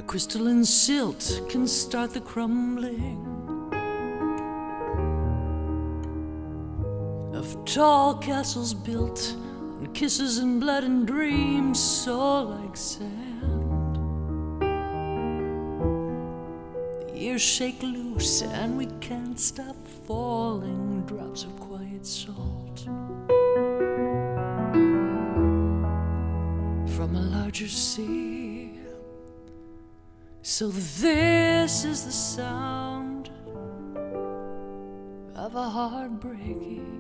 crystalline silt can start the crumbling of tall castles built on kisses and blood and dreams so like sand. The years shake loose and we can't stop falling, drops of quiet salt from a larger sea. So this is the sound of a heart breaking.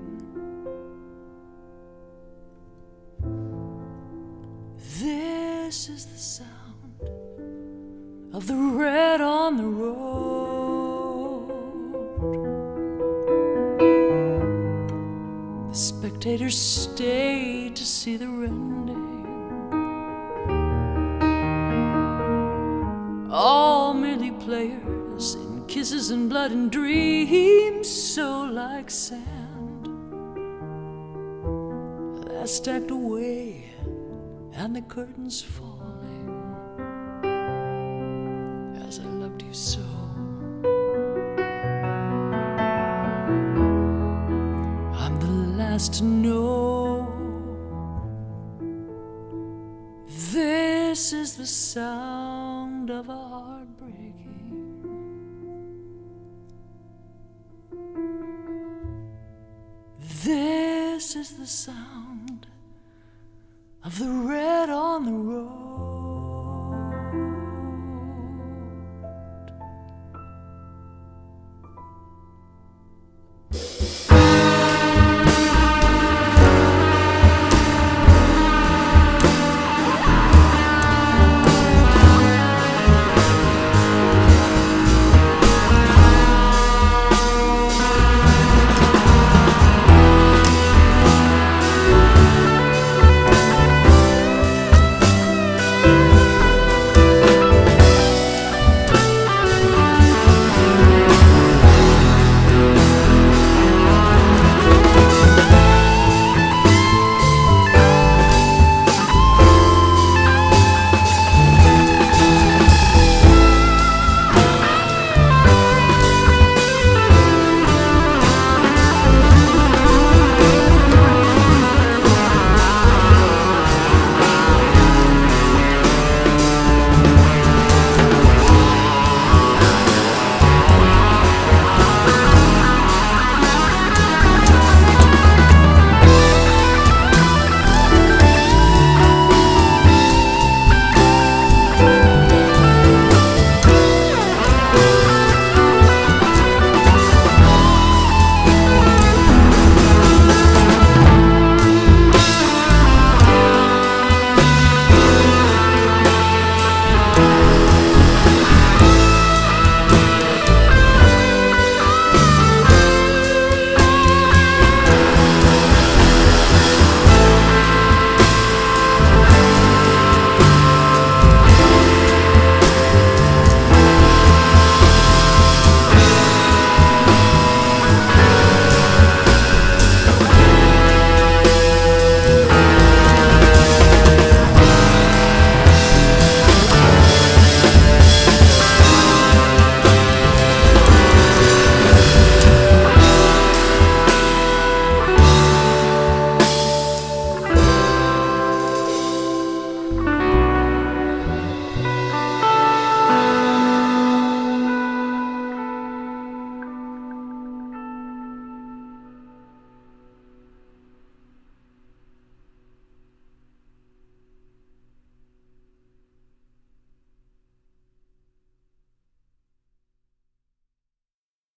This is the sound of the red on the road. The spectators stay to see the rending. All merely players in kisses and blood and dreams so like sand. They're stacked away and the curtains falling as I loved you so. I'm the last to know. This is the sound of a heart breaking. This is the sound of the red on the road.